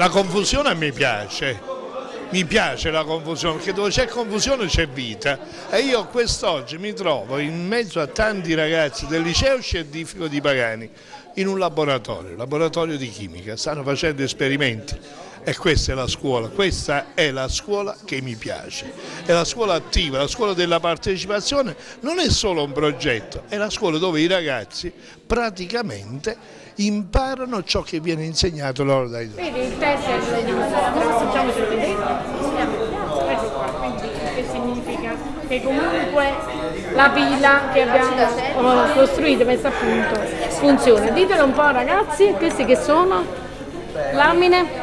La confusione mi piace la confusione, perché dove c'è confusione c'è vita e io quest'oggi mi trovo in mezzo a tanti ragazzi del liceo scientifico di Pagani in un laboratorio di chimica, stanno facendo esperimenti e questa è la scuola che mi piace, è la scuola attiva, la scuola della partecipazione, non è solo un progetto, è la scuola dove i ragazzi praticamente imparano ciò che viene insegnato loro dai docenti. Vedi, il test è facciamo vedere. Ecco qua, quindi che significa? Che comunque la pila che abbiamo costruito, messa a punto, funziona. Ditelo un po' ragazzi, questi che sono? Lamine?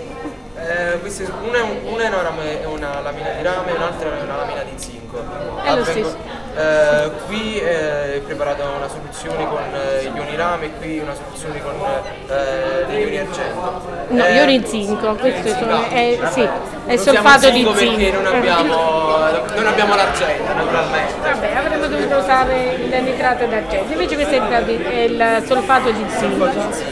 Una è una lamina di rame e un'altra è una lamina di zinco. È lo stesso. Qui è preparata una soluzione con gli ioni rame e qui una soluzione con gli ioni argento. No, ioni zinco, questo è solfato di zinco. Perché non abbiamo l'argento naturalmente. Vabbè, avremmo dovuto usare il nitrato d'argento, invece questo è il solfato di zinco.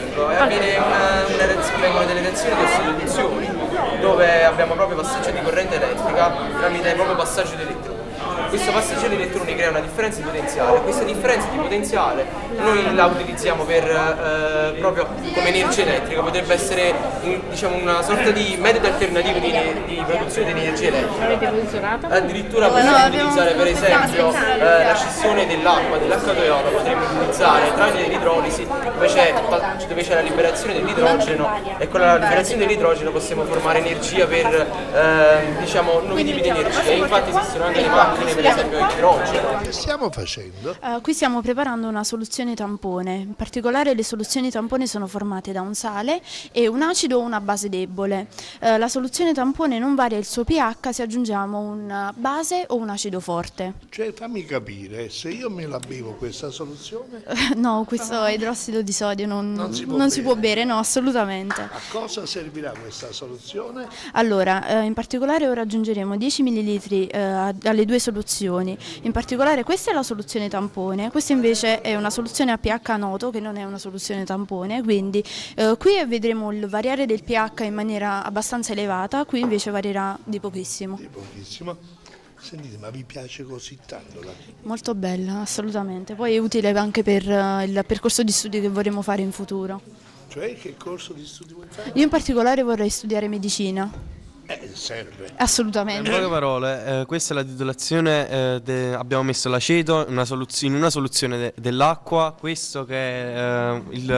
Vengono delle reazioni di ossidazioni dove abbiamo proprio passaggio di corrente elettrica tramite proprio passaggio di elettroni. Questo passaggio di elettroni crea una differenza di potenziale. Questa differenza di potenziale noi la utilizziamo proprio come energia elettrica, potrebbe essere diciamo, una sorta di metodo alternativo di produzione di energia elettrica. Avete funzionato? Addirittura possiamo utilizzare per esempio la scissione dell'acqua, dell'H2O, la potremmo utilizzare tramite l'idrolisi dove c'è la liberazione dell'idrogeno e con la liberazione dell'idrogeno possiamo formare energia per diciamo nuovi tipi di energia. E infatti esistono anche le macchine per esempio idrogeno. Che stiamo facendo? Qui stiamo preparando una soluzione tampone, in particolare le soluzioni tampone sono formate da un sale e un acido o una base debole. La soluzione tampone non varia il suo pH se aggiungiamo una base o un acido forte. Cioè fammi capire, se io me la bevo questa soluzione? No, questo idrossido di sodio non si può bere, no, assolutamente. A cosa servirà questa soluzione? Allora, in particolare ora aggiungeremo 10 ml alle due soluzioni, in particolare questa è la soluzione tampone, questa invece è una soluzione a pH noto che non è una soluzione tampone, quindi qui vedremo il variare del pH in maniera abbastanza elevata, qui invece varierà di pochissimo. Di pochissimo. Sentite, ma vi piace così tanto la chimica? Molto bella, assolutamente, poi è utile anche per il percorso di studi che vorremmo fare in futuro. Cioè che corso di studi vuoi fare? Io in particolare vorrei studiare medicina. Serve. Assolutamente. In poche parole, questa è la titolazione, abbiamo messo l'aceto in una soluzione dell'acqua, questo che è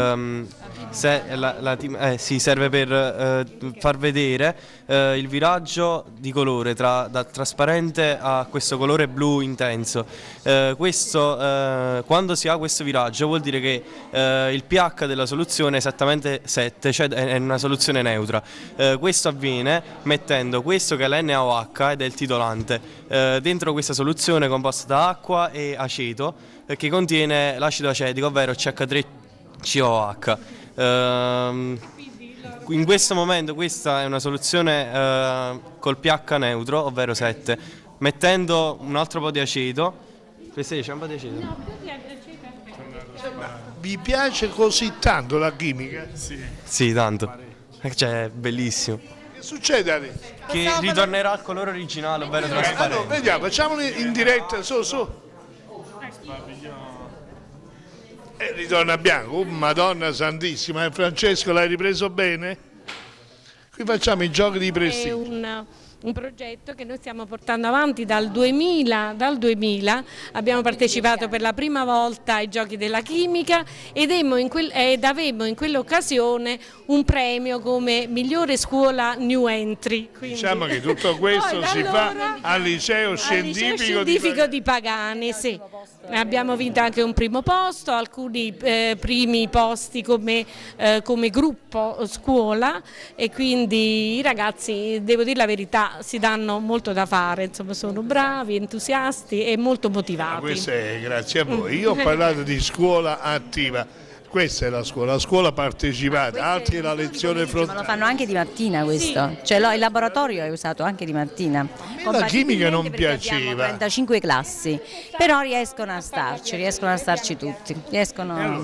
serve per far vedere il viraggio di colore da trasparente a questo colore blu intenso. Quando si ha questo viraggio vuol dire che il pH della soluzione è esattamente 7, cioè è una soluzione neutra. Questo avviene mettendo questo che è l'NaOH ed è il titolante dentro questa soluzione composta da acqua e aceto che contiene l'acido acetico, ovvero CH3COH. In questo momento questa è una soluzione col pH neutro, ovvero 7, mettendo un altro po' di aceto. C'è un po' di aceto? Vi piace così tanto la chimica? Sì, tanto. Cioè, è bellissimo. Succede adesso? Che ritornerà al colore originale, ovvero trasparente. Allora, vediamo, facciamolo in diretta, su. Ritorna bianco, Madonna Santissima, Francesco l'hai ripreso bene? Qui facciamo i giochi di prestigio. Un progetto che noi stiamo portando avanti dal 2000 abbiamo partecipato per la prima volta ai giochi della chimica ed avemmo in quell'occasione un premio come migliore scuola new entry. Quindi, diciamo che tutto questo si fa al liceo scientifico di Pagani, sì. Abbiamo vinto anche un primo posto, alcuni primi posti come gruppo scuola e quindi i ragazzi, devo dire la verità, si danno molto da fare, insomma sono bravi, entusiasti e molto motivati. Questo è grazie a voi. Io ho parlato di scuola attiva. Questa è la scuola partecipata, altri è la lezione frontale. Ma lo fanno anche di mattina questo, sì. Cioè il laboratorio è usato anche di mattina. A me la chimica non piaceva. Abbiamo 35 classi, però riescono a starci tutti.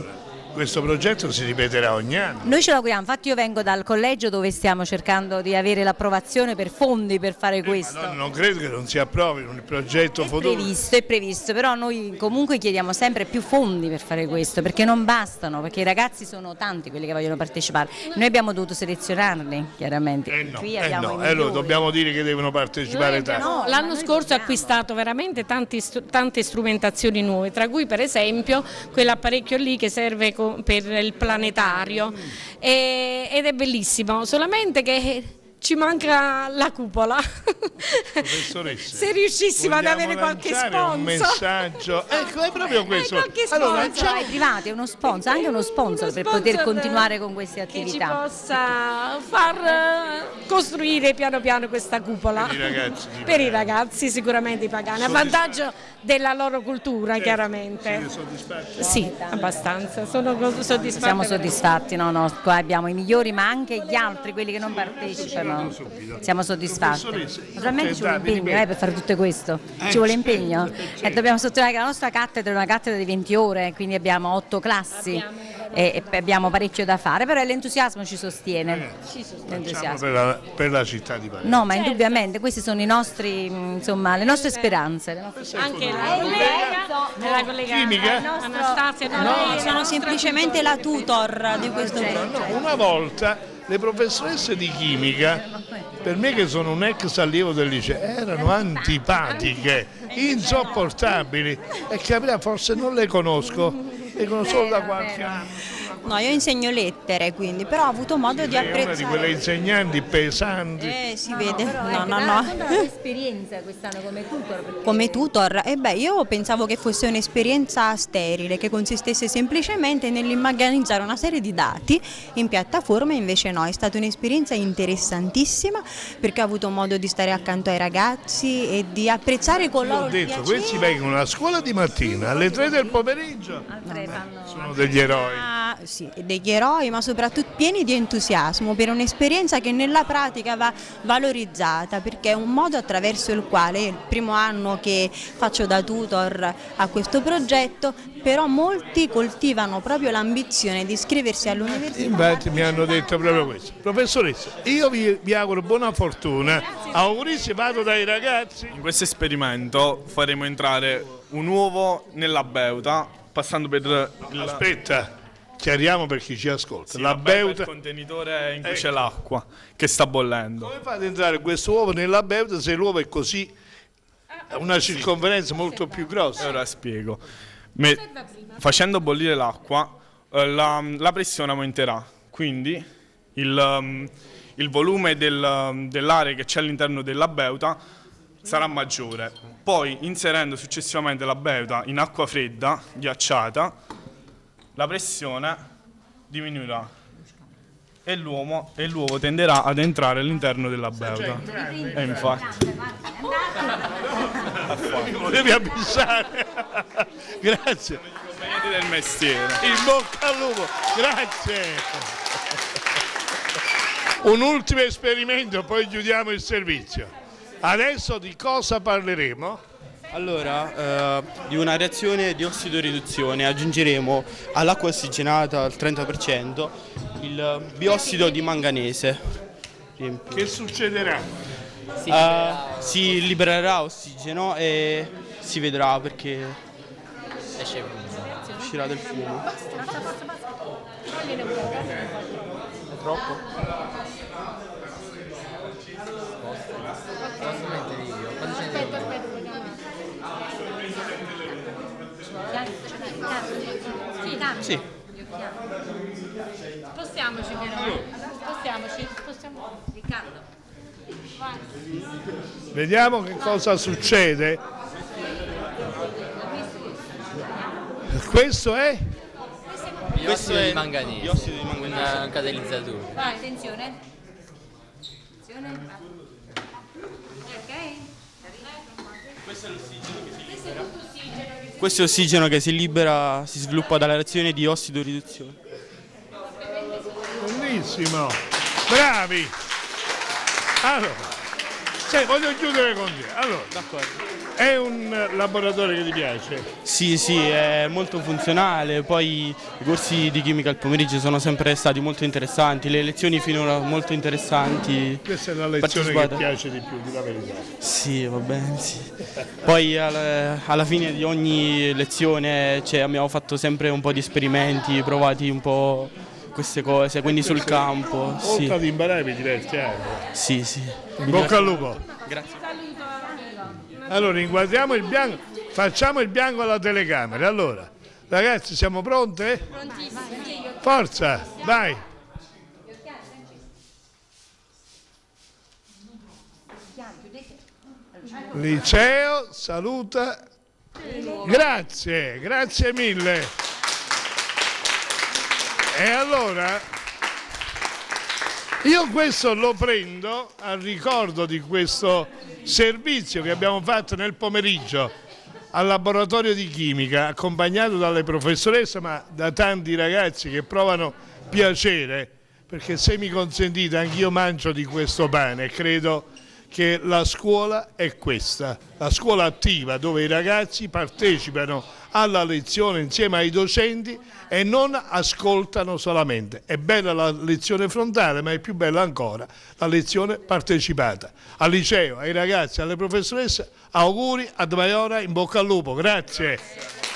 questo progetto si ripeterà ogni anno. Noi ce l'auguriamo, infatti io vengo dal collegio dove stiamo cercando di avere l'approvazione per fondi per fare questo. Madonna, non credo che non si approvi un progetto futuro. È previsto, però noi comunque chiediamo sempre più fondi per fare questo, perché non bastano, perché i ragazzi sono tanti quelli che vogliono partecipare. Noi abbiamo dovuto selezionarli, chiaramente. Qui abbiamo i allora dobbiamo dire che devono partecipare tanti. No, l'anno scorso ho acquistato veramente tante strumentazioni nuove, tra cui per esempio quell'apparecchio lì che serve per il planetario ed è bellissimo, solamente che ci manca la cupola. Professoressa, se riuscissimo ad avere qualche sponsor, un messaggio, ecco, è proprio questo. Allora, ai privati, uno sponsor, anche uno sponsor per poter continuare con queste attività. Che ci possa far costruire piano piano questa cupola per i ragazzi sicuramente pagani, a vantaggio della loro cultura, chiaramente. Siete soddisfatti? Sì, abbastanza. Sono soddisfatti. Siamo soddisfatti, no, qua abbiamo i migliori, ma anche gli altri, quelli che non partecipano. Siamo soddisfatti. Naturalmente ci vuole impegno per fare tutto questo. Ci vuole impegno. Dobbiamo sottolineare che la nostra cattedra è una cattedra di 20 ore, quindi abbiamo 8 classi e abbiamo parecchio da fare, però l'entusiasmo ci sostiene. Per la città di Palermo. No, ma indubbiamente questi sono i nostri, insomma, le nostre speranze. Anche la collega Anastasia. No, sono semplicemente la tutor di questo progetto. Una volta le professoresse di chimica, per me che sono un ex allievo del liceo, erano antipatiche, insopportabili, e capirà, forse non le conosco, le conosco solo da qualche anno. No, io insegno lettere, quindi, però ho avuto modo di apprezzare. È una di quelle insegnanti pesanti. Si vede. No. L'esperienza quest'anno come tutor? Come tutor? Io pensavo che fosse un'esperienza sterile, che consistesse semplicemente nell'immagazzinare una serie di dati in piattaforma, invece no, è stata un'esperienza interessantissima perché ho avuto modo di stare accanto ai ragazzi e di apprezzare con loro il piacere. Questi vengono a scuola di mattina, alle 3 del pomeriggio. Sono degli eroi. Sì, degli eroi, ma soprattutto pieni di entusiasmo per un'esperienza che nella pratica va valorizzata, perché è un modo attraverso il quale, è il primo anno che faccio da tutor a questo progetto, però molti coltivano proprio l'ambizione di iscriversi all'università. Infatti mi hanno detto proprio questo. Professoressa, io vi auguro buona fortuna, augurissimi, vado dai ragazzi. In questo esperimento faremo entrare un uovo nella beuta, passando per Aspetta, chiariamo per chi ci ascolta. Sì, la beuta è il contenitore in cui c'è l'acqua che sta bollendo. Come fate ad entrare questo uovo nella beuta se l'uovo è così, a una circonferenza molto più grossa? Ora spiego. Facendo bollire l'acqua, la pressione aumenterà, quindi il volume dell'aria che c'è all'interno della beuta sarà maggiore. Poi, inserendo successivamente la beuta in acqua fredda, ghiacciata, la pressione diminuirà e l'uovo tenderà ad entrare all'interno della beuta. E infatti. Mi volevi avvisare. Grazie. Del mestiere. In bocca al lupo. Grazie. Un ultimo esperimento, poi chiudiamo il servizio. Adesso di cosa parleremo? Allora, di una reazione di ossidoriduzione aggiungeremo all'acqua ossigenata al 30% il biossido di manganese. Che succederà? Si libererà ossigeno e si vedrà perché uscirà del fumo. È troppo? Sì. Spostiamoci però. Spostiamoci. Riccardo. Vai. Vediamo che cosa succede. Questo è? Biossido di manganese. Biossido di manganese. Un catalizzatore. Vai, attenzione. Ok? Questo è l'ossigeno che si libera. Questo è ossigeno che si libera, si sviluppa dalla reazione di ossidoriduzione. Bellissimo, bravi! Allora, voglio chiudere con te. Allora, è un laboratorio che ti piace? Sì, è molto funzionale, poi i corsi di chimica al pomeriggio sono sempre stati molto interessanti, le lezioni finora molto interessanti. Questa è la lezione che piace di più, di la verità. Sì, va bene, sì. Poi alla fine di ogni lezione abbiamo fatto sempre un po' di esperimenti, provati un po' queste cose, quindi sul campo. Oltre ad imparare mi diverti anche. Sì. In bocca al lupo. Grazie. Allora, inquadriamo il bianco, facciamo il bianco alla telecamera. Allora, ragazzi, siamo pronte? Prontissimi. Forza, vai. Liceo, saluta. Grazie mille. E allora, io questo lo prendo al ricordo di questo servizio che abbiamo fatto nel pomeriggio al laboratorio di chimica, accompagnato dalle professoresse, ma da tanti ragazzi che provano piacere, perché se mi consentite anch'io mangio di questo pane e credo che la scuola è questa, la scuola attiva dove i ragazzi partecipano alla lezione insieme ai docenti e non ascoltano solamente. È bella la lezione frontale, ma è più bella ancora la lezione partecipata. Al liceo, ai ragazzi, alle professoresse, auguri, ad Maiora, in bocca al lupo, grazie.